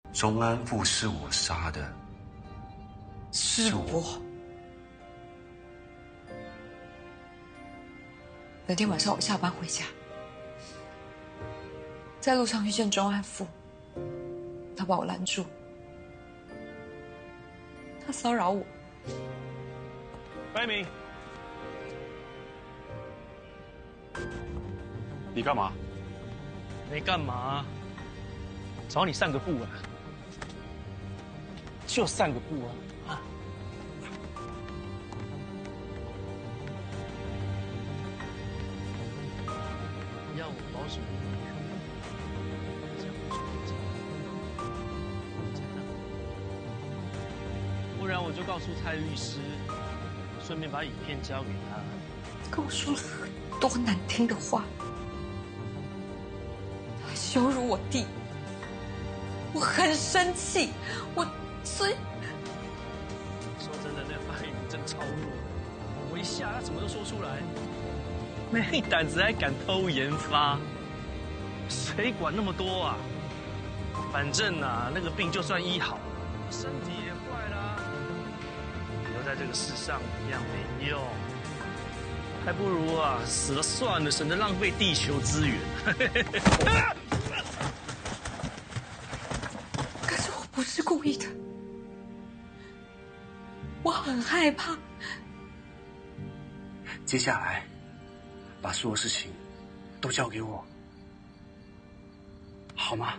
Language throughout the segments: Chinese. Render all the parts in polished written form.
钟安富是我杀的， 是我。那天晚上我下班回家，在路上遇见钟安富，他把我拦住，他骚扰我。 白明，你干嘛？ 没干嘛，找你散个步啊，就散个步啊！要我保守你，这样不不然我就告诉蔡律师，顺便把影片交给他。 跟我说了很多难听的话，他羞辱我弟，我很生气，所以说真的，那发言真超弱，我一下他怎么都说出来，没胆子还敢偷研发，谁管那么多啊？反正啊，那个病就算医好了，身体也坏啦，留在这个世上一样没用。还不如啊，死了算了，省得浪费地球资源。 可是我不是故意的，我很害怕。 接下来，把所有事情都交给我，好吗？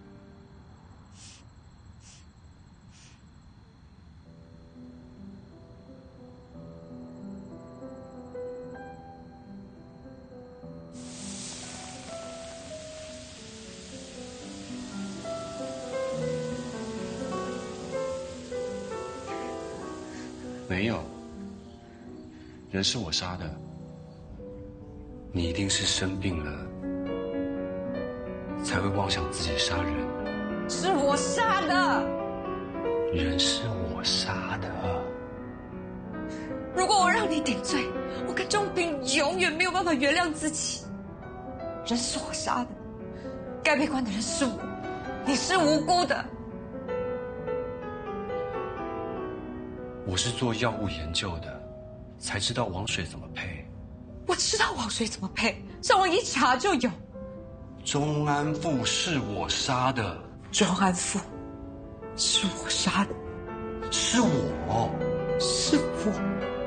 没有，人是我杀的，你一定是生病了，才会妄想自己杀人。 是我杀的， 人是我杀的。 如果我让你顶罪，我跟钟平永远没有办法原谅自己。人是我杀的，该被关的人是我，你是无辜的。 我是做药物研究的，才知道王水怎么配。 我知道王水怎么配，上网一查就有。 钟安富是我杀的， 钟安富是我杀的， 是我。 是我。